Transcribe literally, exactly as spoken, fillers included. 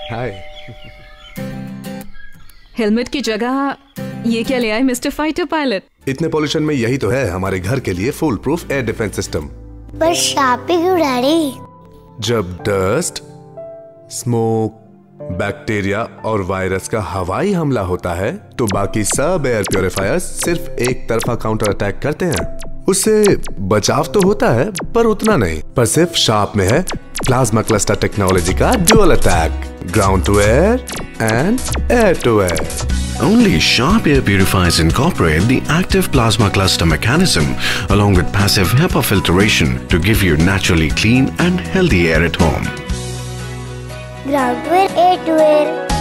हाय। Helmet की जगह ये क्या ले आए मिस्टर फाइटर पायलट? इतने पॉल्यूशन में यही तो है हमारे घर के लिए full proof air defence system. पर शार्प क्यों डैडी? जब डस्ट, स्मोक, बैक्टीरिया और वायरस का हवाई हमला होता है तो बाकी सब एयर प्योरीफायर्स सिर्फ एक तरफा काउंटर अटैक करते हैं। उससे बचाव तो होता है पर उतना नहीं। पर सिर्फ शार्प में है प्लाज्मा क्लस्टर टेक्नोलॉजी का dual attack, ground to air and air to air. Only Sharp Air Purifiers incorporate the active plasma cluster mechanism along with passive HEPA filtration to give you naturally clean and healthy air at home. Ground to air, air to air.